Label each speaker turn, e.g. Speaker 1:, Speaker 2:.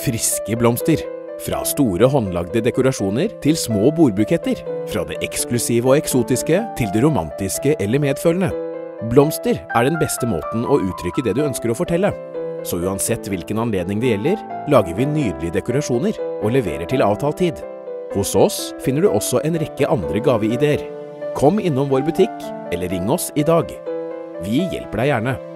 Speaker 1: friske blomster. Fra store håndlagde dekorasjoner til små bordbuketter. Fra det eksklusive og eksotiske til det romantiske eller medfølende. Blomster er den beste måten å uttrykke det du ønsker å fortelle. Så uansett hvilken anledning det gjelder, lager vi nydelige dekorasjoner og leverer til avtalt tid. Hos oss finner du også en rekke andre gaveideer. Kom innom vår butikk eller ring oss i dag. Vi hjelper deg gjerne.